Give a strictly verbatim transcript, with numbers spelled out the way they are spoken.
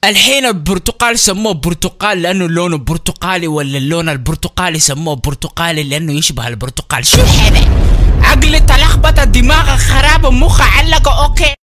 الحين البرتقال سموه برتقال لانه لونه برتقالي، ولا اللون البرتقالي سموه برتقالي لانه يشبه البرتقال؟ شو هذا؟ عقلي تلخبط، الدماغ خراب، مخ علقه. اوكي